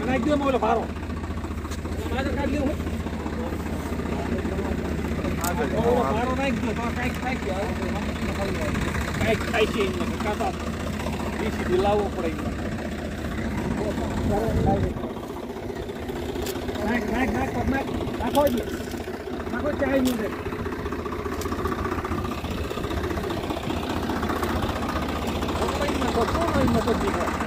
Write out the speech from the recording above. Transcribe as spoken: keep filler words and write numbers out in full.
નાખી દે ઓલો ભારો મારે કાઢી લેવું ઓલો ભારો નાખી દો તો કાંઈક થાય કે કાંઈક થાય છે એમાં કાંતા ડીસી લાવવો પડે નાખ નાખ નાખ નાખ નાખો જ નાખો ચાય નહીં રે ઓપન નાખો તો નહીં નાખો દીકરા